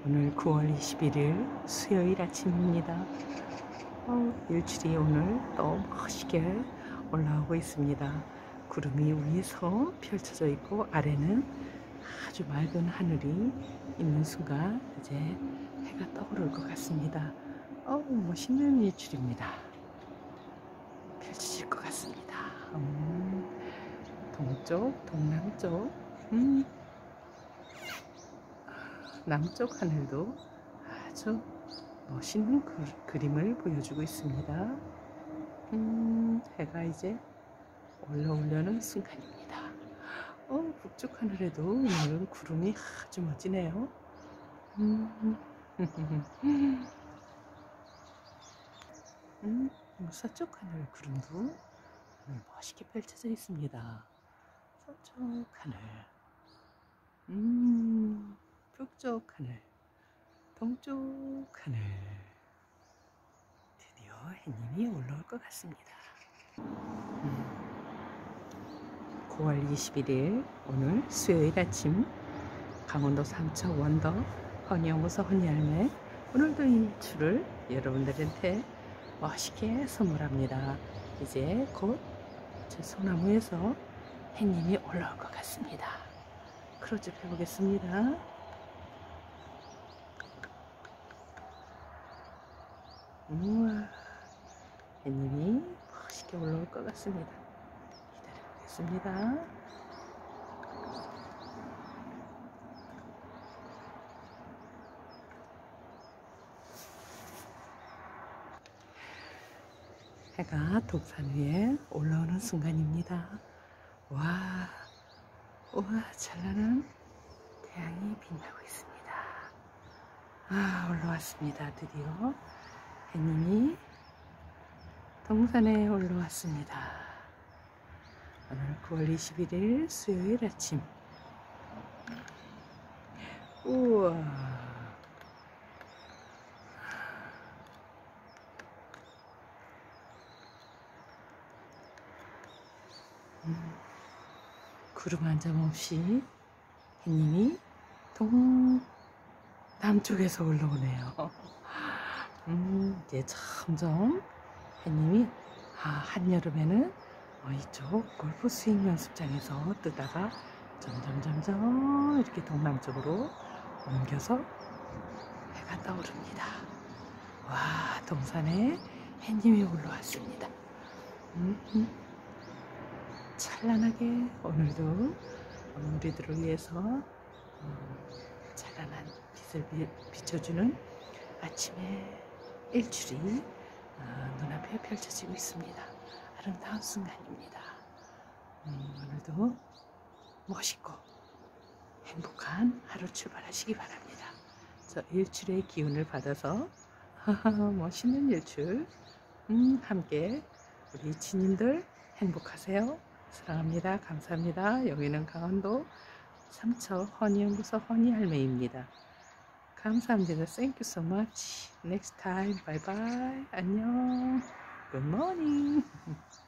오늘 9월 21일 수요일 아침입니다. 일출이 오늘 또 멋있게 올라오고 있습니다. 구름이 위에서 펼쳐져 있고 아래는 아주 맑은 하늘이 있는 순간 이제 해가 떠오를 것 같습니다. 멋있는 일출입니다. 펼쳐질 것 같습니다. 동쪽, 동남쪽, 남쪽 하늘도 아주 멋있는 그림을 보여주고 있습니다. 해가 이제 올라오려는 순간입니다. 북쪽 하늘에도 오늘은 구름이 아주 멋지네요. 서쪽 하늘 구름도 오늘 멋있게 펼쳐져 있습니다. 서쪽 하늘, 북쪽 하늘, 동쪽 하늘. 드디어 해님이 올라올 것 같습니다. 9월 21일 오늘 수요일 아침 강원도 삼척 원더 허니연구소 허니할매 오늘도 일출을 여러분들한테 멋있게 선물합니다. 이제 곧 제 소나무에서 해님이 올라올 것 같습니다. 클로즈업 해보겠습니다. 우와, 해님이 멋있게 올라올 것 같습니다. 기다려보겠습니다. 해가 독산 위에 올라오는 순간입니다. 와, 우와, 찬란한 태양이 빛나고 있습니다. 올라왔습니다. 드디어 해님이 동산에 올라왔습니다. 오늘 9월 21일 수요일 아침. 우와, 구름 한 점 없이 해님이 남쪽에서 올라오네요. 이제 점점 해님이 한여름에는 이쪽 골프 스윙 연습장에서 뜨다가 점점 이렇게 동남쪽으로 옮겨서 해가 떠오릅니다. 와, 동산에 해님이 올라왔습니다. 찬란하게 오늘도 우리들을 위해서 찬란한 빛을 비춰주는 아침의 일출이 눈앞에 펼쳐지고 있습니다. 아름다운 순간입니다. 오늘도 멋있고 행복한 하루 출발하시기 바랍니다. 저 일출의 기운을 받아서 멋있는 일출 함께 우리 지님들 행복하세요. 사랑합니다. 감사합니다. 여기는 강원도 삼척 허니연구소 허니할매입니다. 감사합니다. Thank you so much. Next time. Bye bye. 안녕. Good morning.